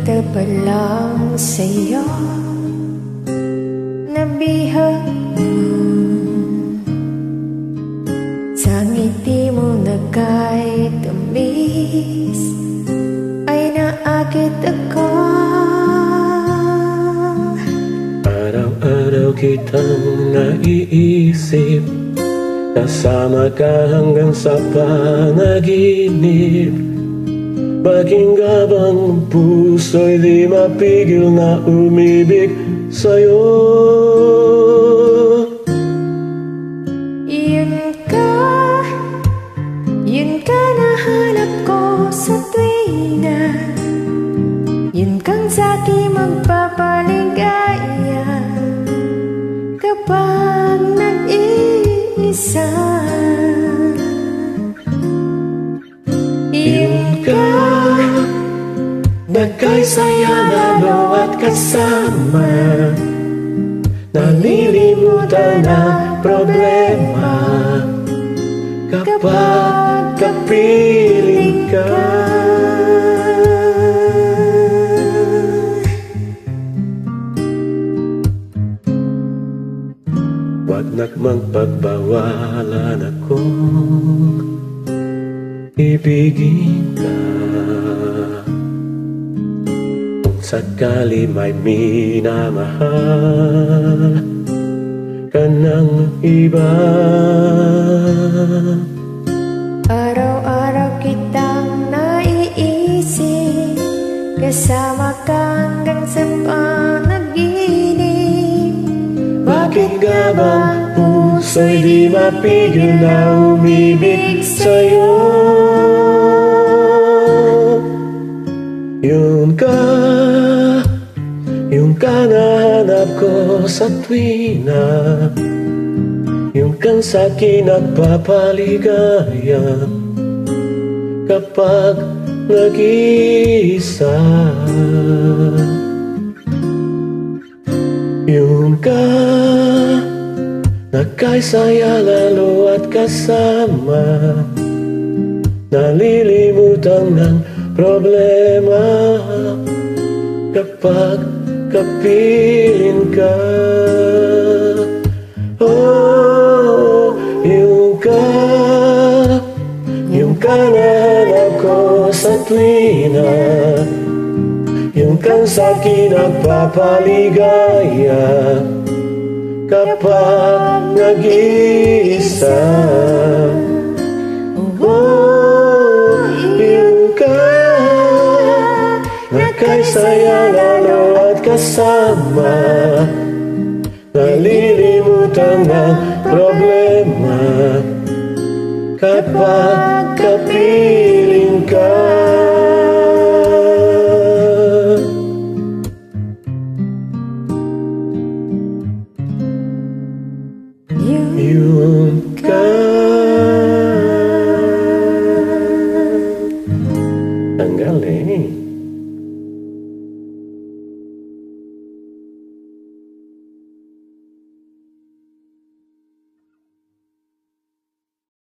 tapat lang sa'yo, nabihag mo. Sa ngiti mo na kahit tamis ay naakit ako. Araw-araw kitang naiisip, kasama ka hanggang sa panaginip. Bakit bang puso'y di mapigil na umibig sa'yo? Yun ka nahanap ko sa tuwina, yun kang sa'kin magpapaligaya kapag nag-iisa. Yun ka nagkaisaya lalo at kasama, nalilimutan ang problema kapag kapiling ka. Wag nang pagbawalan akong ibigin ka. Kung sakali may minamahal ka ng iba, araw-araw kitang naiisip, kasama ka hanggang sa panaginip. bakit nga ba puso'y di mapigil na umibig sa'yo? Yung ka nahanap ko sa tuwina, yung kang sa'kin nagpapaligaya kapag nag-iisa. Yung ka nagkaisaya lalo at kasama, nalilimutan ng problema kapag kapiling ka. Oh, yung ka nahanap ko sa tuwina, yung kang sa'kin nagpapaligaya kapag nag-iisa. Oh, yung ka nagkaisaya lalo at kasama, nalilimutan ng problema kapag